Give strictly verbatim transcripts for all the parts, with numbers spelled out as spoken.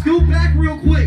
Scoot back real quick.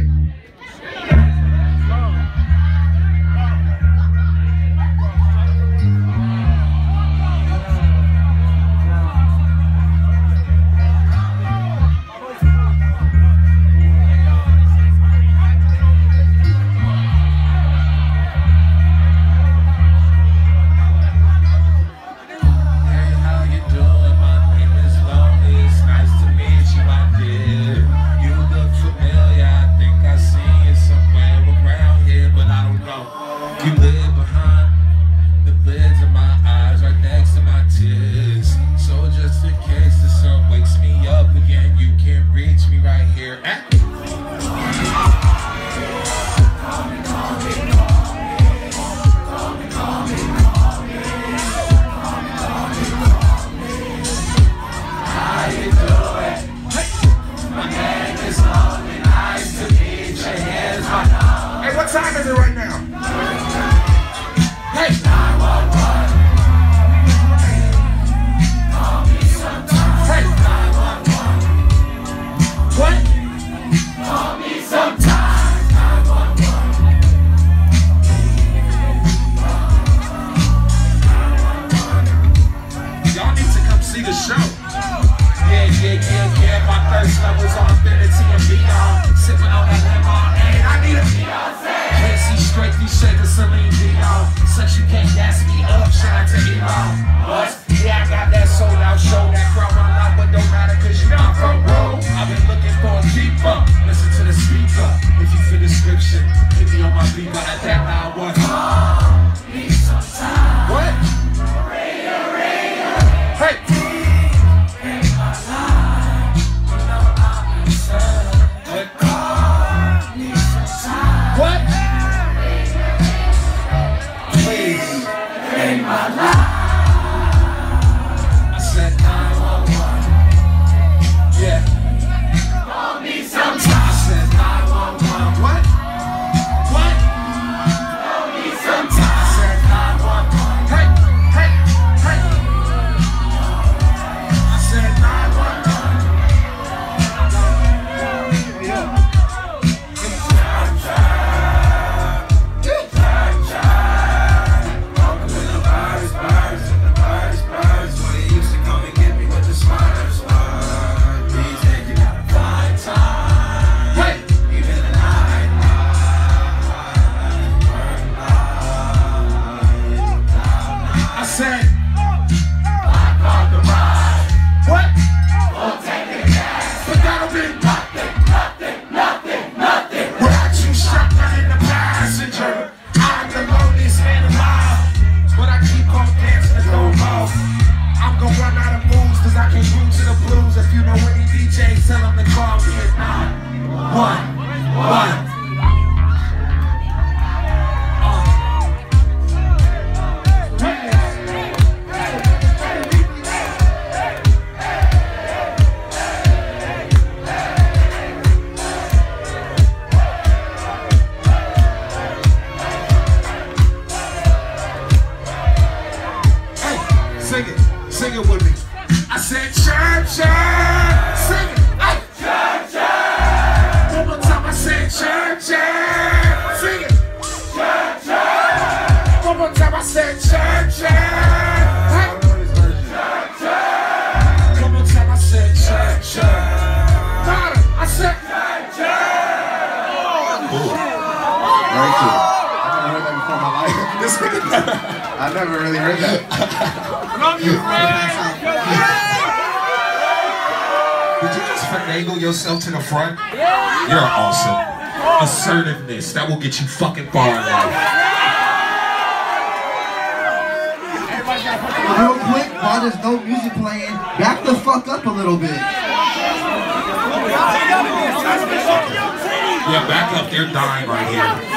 I never really heard that. Love you, Frank! Did you just finagle yourself to the front? Yeah. You're awesome. Assertiveness, that will get you fucking far in life. Real quick, while there's no music playing, back the fuck up a little bit. Yeah, back up, they're dying right here.